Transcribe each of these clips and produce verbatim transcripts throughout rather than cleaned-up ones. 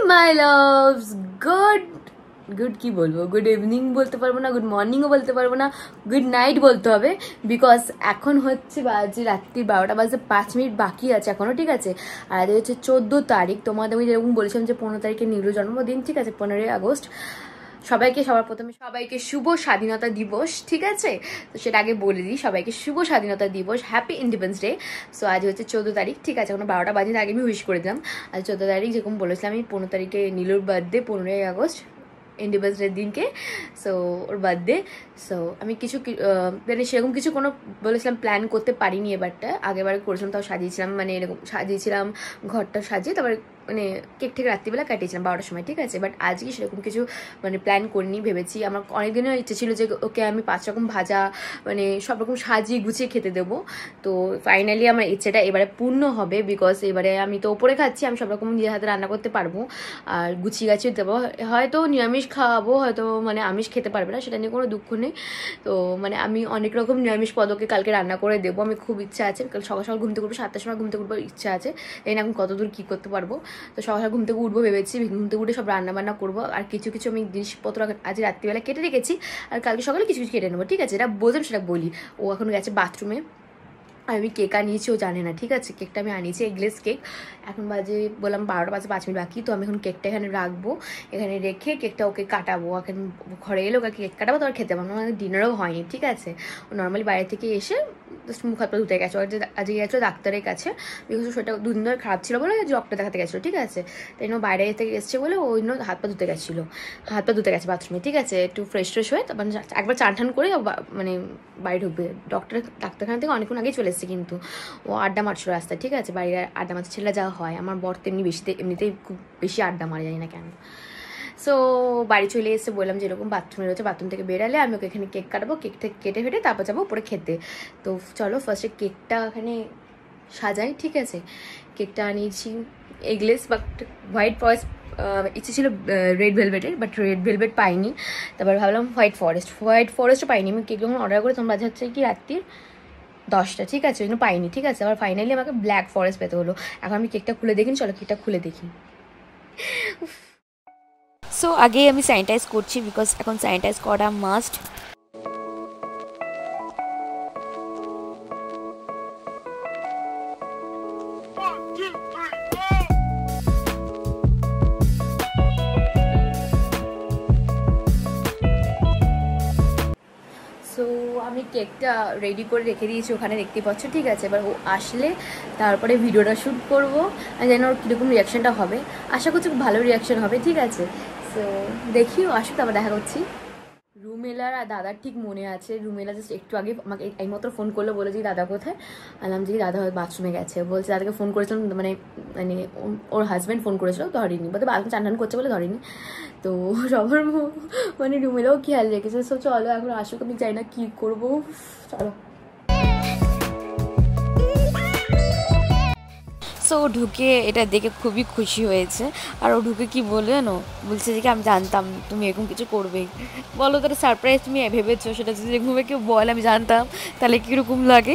মাই loves, good good কি বলবো, good evening বলতে পারবো না, গুড মর্নিংও বলতে পারবো না, গুড নাইট বলতে হবে। বিকজ এখন হচ্ছে বাজে রাত্রি বারোটা বাজে পাঁচ মিনিট বাকি আছে এখনও, ঠিক আছে। আর আজ হচ্ছে চোদ্দো তারিখ। তোমাদের আমি যেরকম বলেছিলাম যে পনেরো তারিখে নীলুর জন্মদিন, ঠিক আছে, পনেরোই আগস্ট। সবাইকে সবার প্রথমে সবাইকে শুভ স্বাধীনতা দিবস, ঠিক আছে। তো সেটা আগে বলে দিই, সবাইকে শুভ স্বাধীনতা দিবস, হ্যাপি ইন্ডিপেন্ডেন্স ডে। সো আজ হচ্ছে চোদ্দো তারিখ, ঠিক আছে, কোনো বারোটা বাজে আগে আমি উইশ করে দিলাম। আজ চোদ্দো তারিখ, যেরকম বলেছিলাম আমি পনেরো তারিখে নীলুর বার্থডে, পনেরোই আগস্ট ইন্ডিপেন্ডেন্স ডের দিনকে। সো ওর বার্থডে। সো আমি কিছু মানে সেরকম কিছু কোনো বলেছিলাম প্ল্যান করতে পারিনি এবারটা, আগেবার করেছিলাম, তাও সাজিয়েছিলাম, মানে এরকম সাজিয়েছিলাম ঘরটা সাজিয়ে, তারপরে মানে কেক থেকে রাত্রিবেলা কাটিয়েছিলাম বারোটার সময়, ঠিক আছে। বাট আজকে সেরকম কিছু মানে প্ল্যান করিনি, ভেবেছি আমার অনেক দিনের ইচ্ছে ছিল যে ওকে আমি পাঁচ রকম ভাজা মানে সব রকম সাজিয়ে গুছিয়ে খেতে দেবো। তো ফাইনালি আমার ইচ্ছেটা এবারে পূর্ণ হবে, বিকজ এবারে আমি তো ওপরে খাচ্ছি, আমি সব রকম নিজের হাতে রান্না করতে পারবো আর গুছিয়ে গাছিয়ে দেবো। হয়তো নিরামিষ খাওয়াবো, হয়তো মানে আমিষ খেতে পারবে না, সেটা নিয়ে কোনো দুঃখ নেই। তো মানে আমি অনেক রকম নিরামিষ পদকে কালকে রান্না করে দেবো, আমি খুব ইচ্ছা আছে। কাল সকাল সকাল ঘুম থেকে উঠবো, সাতটার সময় ঘুম থেকে উঠবো ইচ্ছা আছে, এই না এখন কতদূর কী করতে পারবো। তো সকাল ঘুম থেকে উঠবো ভেবেছি, ঘুম থেকে উঠে সব রান্না বান্না করবো, আর কিছু কিছু আমি জিনিসপত্র আজ রাত্রিবেলা কেটে রেখেছি, আর কালকে সকালে কিছু কিছু কেটে নেবো, ঠিক আছে। এটা বললাম সেটা বলি। ও এখন গেছে বাথরুমে, আমি কেক আনিয়েছি, ও জানে না, ঠিক আছে। কেকটা আমি আনিয়েছি এগলেস কেক। এখন বাজে বললাম বারোটা বাজে পাঁচ মিনিট বাকি। তো আমি এখন কেকটা এখানে রাখবো, এখানে রেখে কেকটা ওকে কাটাবো। এখন ঘরে এলে ওকে কেক কাটাবো, তোমার খেতে পারবো। আমার ডিনারও হয়নি, ঠিক আছে। ও নর্মালি বাইরে থেকে এসে জাস্ট মুখ হাত পা ধুতে গেছে, যে আজকে গেছিলো ডাক্তারের কাছে, বিকজ সেটা দুদিন ধরে খারাপ ছিল বলে ডক্টর দেখাতে গেছিলো, ঠিক আছে। তাই জন্য বাইরে থেকে এসছে বলে ওই জন্য হাত পা ধুতে গেছিলো, হাত পা ধুতে গেছে বাথরুমে, ঠিক আছে। একটু ফ্রেশ ট্রেশ হয়ে তারপর একবার চান টান করে মানে বাড়ি ঢুকবে। ডক্টর ডাক্তারখানা থেকে অনেকক্ষণ আগেই চলে এসছে, কিন্তু ও আড্ডা মারছিল রাস্তায়, ঠিক আছে। বাড়ির আড্ডা মারছে ছেলেরা যা হয়, আমার বর তেমনি বেশিতে এমনিতেই খুব বেশি আড্ডা মারা যায় না কেন। সো বাড়ি চলে এসে বললাম যে এরকম বাথরুমে রয়েছে, বাথরুম থেকে বেরালে আমি ওকে এখানে কেক কাটবো, কেক থেকে কেটে ফেটে তারপর যাবো উপরে খেতে। তো চলো ফার্স্টে কেকটা এখানে সাজাই, ঠিক আছে। কেকটা আনিয়েছি এগলেস বা হোয়াইট ফরেস্ট, ইচ্ছে ছিল রেড ভেলভেটের, বাট রেড ভেলভেট পাইনি। তারপর ভাবলাম হোয়াইট ফরেস্ট, হোয়াইট ফরেস্টও পাইনি। আমি কেক যখন অর্ডার করে তোমরা হচ্ছে কি রাত্রির দশটা, ঠিক আছে, ওই জন্য পাইনি, ঠিক আছে। আবার ফাইনালি আমাকে ব্ল্যাক ফরেস্ট পেতে হলো। এখন আমি কেকটা খুলে দেখিনি, চলো কেকটা খুলে দেখি। সো আগে আমি স্যানিটাইজ করছি, বিকজ এখন স্যানিটাইজ করা মাস্ট। সো আমি কেকটা রেডি করে রেখে দিয়েছি ওখানে, দেখতে পাচ্ছ, ঠিক আছে। এবার ও আসলে তারপরে ভিডিওটা শ্যুট করবো, আমি জানি ওর কীরকম রিয়াকশানটা হবে। আশা করছি খুব ভালো রিয়াকশান হবে, ঠিক আছে। সো দেখি ও আসুক, তারপর দেখা করছি। রুমেলার আর দাদার ঠিক মনে আছে, রুমেলা জাস্ট একটু আগে আমাকে এইমাত্র ফোন করলো, বলে যে দাদা কোথায়। আলাম যে দাদা বাথরুমে গেছে, বলছে দাদাকে ফোন করেছিলাম, মানে মানে ওর হাজব্যান্ড ফোন করেছিল, ধরেনি, বলতে বাথরুম চান টান করছে বলে ধরেনি। তো সবার মানে রুমেলাও খেয়াল রেখেছে। সো চলো এখন আসুক, আমি চাই না কী করবো, চলো। সো ও ঢুকে এটা দেখে খুবই খুশি হয়েছে, আর ও ঢুকে কি বলে জানো, বলছে যে কি আমি জানতাম তুমি এরকম কিছু করবে। বলো তাহলে সারপ্রাইজ তুমি ভেবেছো, সেটা যদি এরকমভাবে কেউ বলে আমি জানতাম, তাহলে কীরকম লাগে।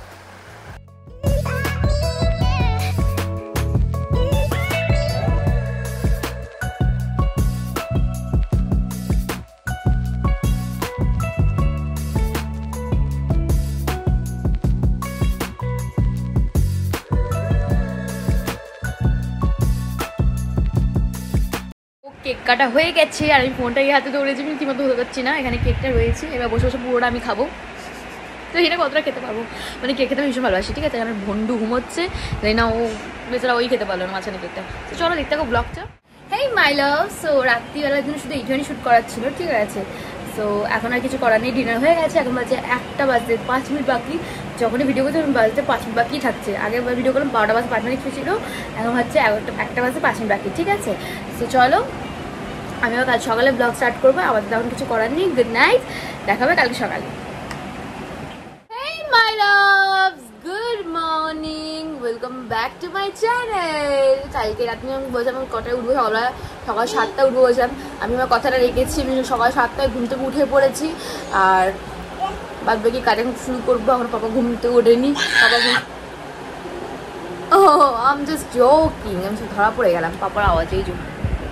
কেক কাটা হয়ে গেছে, আর আমি ফোনটা এই হাতে দৌড়েছি, আমি ঠিকমতো ধরতে পারছি না। এখানে কেকটা রয়েছে, এবার বসে বসে পুরোটা আমি খাবো। তো এখানে কতটা খেতে পারবো, মানে কেক খেতে আমি ভীষণ ভালোবাসি, ঠিক আছে। এখানে ভন্ডু ঘুমোচ্ছে, জানি না ও বেচারা ওই খেতে পারলো না মাঝখানে কেকটা। তো চলো দেখতে থাকো ব্লগটা। হেই মাই লাভ, সো রাত্রিবেলার জন্য শুধু এইটুখানি শ্যুট করার ছিল, ঠিক আছে। সো এখন আর কিছু করার নেই, ডিনার হয়ে গেছে, এখন বাজে একটা বাজতে পাঁচ মিনিট বাকি। যখনই ভিডিও করছি তখন বাজতে পাঁচ মিনিট বাকি থাকছে। আগে ভিডিও করলাম বারোটা বাজে পাঁচ মিনিট ছিল, এখন হচ্ছে এগারোটা একটা বাজে পাঁচ মিনিট বাকি, ঠিক আছে। সো চলো আমিও কাল সকালে ব্লগ স্টার্ট করবো, আমাদের তেমন কিছু করার নেই। গুড নাইট, দেখা হবে কালকে সকালে। Hey my loves, good morning, welcome back to my channel. কালকে রাতে আমি বলছিলাম আমি কটায় উঠবো, সকালে সকাল সাতটায় উঠবো বলছিলাম, আমি আমার কথাটা রেখেছি। আমি সকাল সাতটায় ঘুম থেকে উঠে পড়েছি, আর বাদ বাকি কাজ এখন শুরু করবো। এখন পাপা ঘুম থেকে ওঠেনি, পাপা ঘুম ও আই এম জাস্ট জোকিং, আমি ধরা পড়ে গেলাম পাপার আওয়াজে, এই জন্য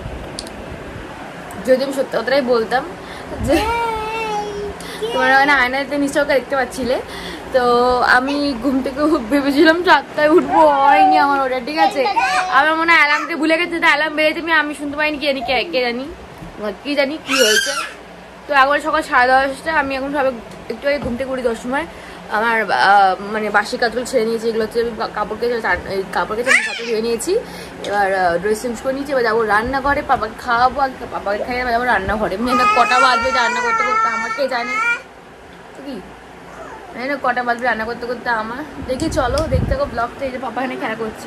যদি আমি সত্যি কথাটাই বলতাম যে তোমরা মানে আয়নাতে নিশ্চয়ই দেখতে পাচ্ছিলে, তো আমি ঘুম থেকে ভেবেছিলাম চারটায় উঠবো, হয়নি আমার ওটা, ঠিক আছে। আমার মনে হয় অ্যালার্মটা ভুলে গেছে, অ্যালার্ম বেড়েছে আমি শুনতে পাইনি, কি জানি কে জানি কি জানি কি হয়েছে। তো একবার সকাল সাড়ে দশটা, আমি এখন সবাই একটু আগে ঘুম থেকে উঠি দশ সময়। আমার মানে বাসি কাজগুলো ছেড়ে নিয়েছি, এগুলো হচ্ছে কাপড় কেচে কাপড় কেচে আমি কাপড় ধুয়ে নিয়েছি। এবার ড্রেস চেঞ্জ করে নিয়েছি, এবার যাবো রান্নাঘরে, পাপাকে খাওয়াবো, আর পাপাকে খাইয়ে যাবো রান্নাঘরে। মানে কটা বাজবে রান্না করতে করতে আমাকে জানে কি, না কটা বাজবে রান্না করতে করতে আমার। দেখি চলো দেখতে থাকো ব্লগটা। এই যে পাপা এখানে খেলা করছে।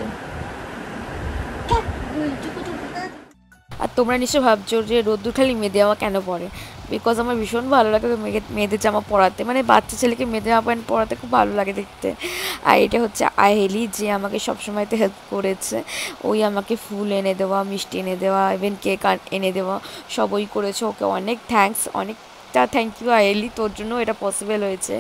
আর তোমরা নিশ্চয়ই ভাবছো যে রোদ্দুর খালি মেয়েদের জামা কেন পরে, বিকজ আমার ভীষণ ভালো লাগে মেয়েদের জামা পরাতে, মানে বাচ্চা ছেলেকে মেয়েদের জামা প্যান্ট পরাতে খুব ভালো লাগে দেখতে। আর এটা হচ্ছে আহেলি, যে আমাকে সবসময়তে হেল্প করেছে। ওই আমাকে ফুল এনে দেওয়া, মিষ্টি এনে দেওয়া, ইভেন কেক এনে দেওয়া, সব ওই করেছে। ওকে অনেক থ্যাঙ্কস, অনেকটা থ্যাংক ইউ আহেলি, তোর জন্য এটা পসিবল হয়েছে।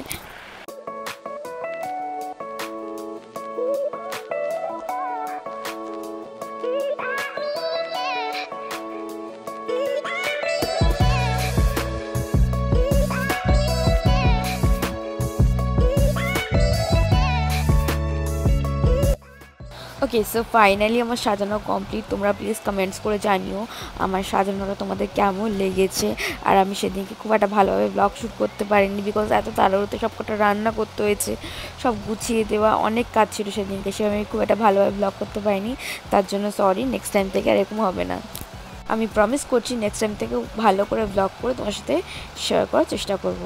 ওকে, সো ফাইনালি আমার সাজানো কমপ্লিট। তোমরা প্লিজ কমেন্টস করে জানিও আমার সাজানোটা তোমাদের কেমন লেগেছে। আর আমি সেদিনকে খুব একটা ভালোভাবে ব্লগ শ্যুট করতে পারিনি, বিকজ এত তাড়াহুড়োতে সব কটা রান্না করতে হয়েছে, সব গুছিয়ে দেওয়া, অনেক কাজ ছিল সেদিনকে, সে আমি খুব একটা ভালোভাবে ব্লগ করতে পারিনি। তার জন্য সরি, নেক্সট টাইম থেকে আর এরকম হবে না। আমি প্রমিস করছি নেক্সট টাইম থেকে ভালো করে ব্লগ করে তোমার সাথে শেয়ার করার চেষ্টা করবো।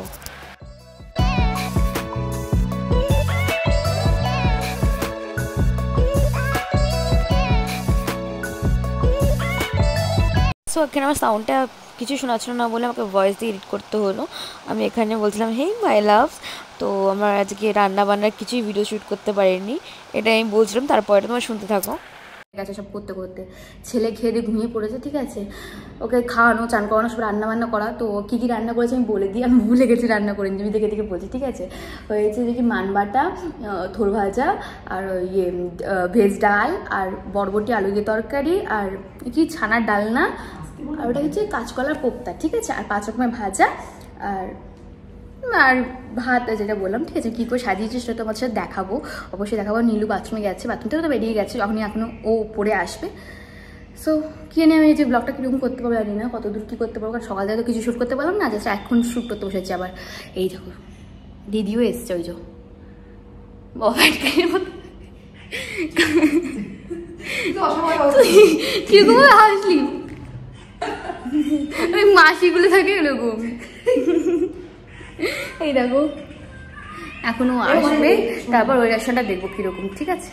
সো এখানে আমার সাউন্ডটা কিছু শোনাচ্ছিল না বলে আমাকে ভয়েস দিয়ে এডিট করতে হলো। আমি এখানে বলছিলাম হেই মাই লাভস, তো আমার আজকে রান্না বান্নার কিছুই ভিডিও শ্যুট করতে পারিনি, এটা আমি বলছিলাম। তারপরে তোমার শুনতে থাকো। ঠিক আছে, সব করতে করতে ছেলে খেয়ে দিয়ে ঘুমিয়ে পড়েছে, ঠিক আছে। ওকে খাওয়ানো, চান করানো, সব রান্না বান্না করা। তো কী কী রান্না করেছে আমি বলে দিই, আমি ভুলে গেছি রান্না করে, আমি দেখে দেখে বলছি, ঠিক আছে। হয়েছে দেখি মানবাটা, থোর ভাজা, আর ইয়ে ভেজ ডাল, আর বরবটি আলু দিয়ে তরকারি, আর কি ছানার ডালনা, আর ওটা হচ্ছে কাঁচকলার কোপ্তা, ঠিক আছে। আর পাঁচ রকমের ভাজা, আর আর ভাত যেটা বললাম, ঠিক আছে। কী করে সাজিয়েছি সেটা তোমার সাথে দেখাবো, অবশ্যই দেখাবো। নীলু বাথরুমে গেছে, বাথরুম থেকে তো বেরিয়ে গেছে, যখনই এখনও ও পরে আসবে। সো কী জানি আমি এই যে ব্লগটা কীরকম করতে পারবো জানি না, কত দূর কী করতে পারবো, কারণ সকাল থেকে তো কিছু শ্যুট করতে পারলাম না, জাস্ট এখন শ্যুট করতে বসেছি। আবার এই দেখো দিদিও এসছে, ওই যে কিরকম হাসলি, ওই মাসিগুলো থাকে এরকম। এই দেখো এখনো আসবে, তারপর ওই রেশনটা দেখবো কিরকম, ঠিক আছে।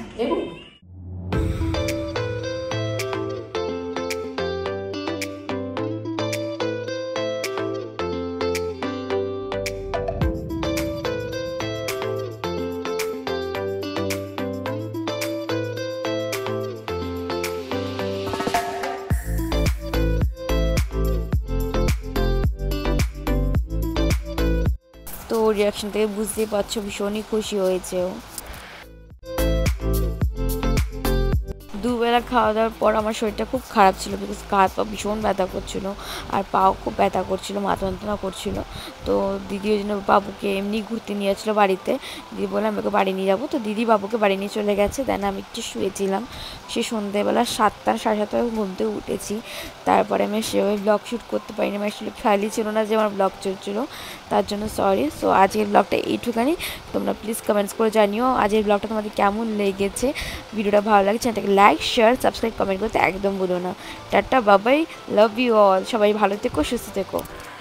তো রিয়াকশন থেকে বুঝতেই পারছো ভীষণই খুশি হয়েছে ও। দুবেলা খাওয়া দাওয়ার পর আমার শরীরটা খুব খারাপ ছিল, বিকজ হাত পা ভীষণ ব্যথা করছিলো, আর পাও খুব ব্যথা করছিলো, মাথা যন্ত্রণা করছিলো। তো দিদি ওই জন্য বাবুকে এমনি ঘুরতে নিয়ে যাচ্ছিলো বাড়িতে। দিদি বললাম আমাকে বাড়ি নিয়ে যাবো, তো দিদি বাবুকে বাড়ি নিয়ে চলে গেছে। দেন আমি একটু শুয়েছিলাম, সে সন্ধ্যেবেলা সাতটা সাড়ে সাতটায় ঘুম থেকে উঠেছি। তারপরে আমি সেভাবে ব্লগ শ্যুট করতে পারিনি, আমার আসলে খেয়ালই ছিল না যে আমার ব্লগ চলছিলো, তার জন্য সরি। সো আজকের ব্লগটা এইটুখানি, তোমরা প্লিজ কমেন্টস করে জানিও আজকের ব্লগটা তোমাদের কেমন লেগেছে। ভিডিওটা ভালো লাগে চ্যানেলটাকে লাইক শেয়ার সাবস্ক্রাইব কমেন্ট করতে একদম ভুলো না। টাটা বাবাই, লাভ ইউ অল, সবাই ভালো থেকো, সুস্থ থেকো।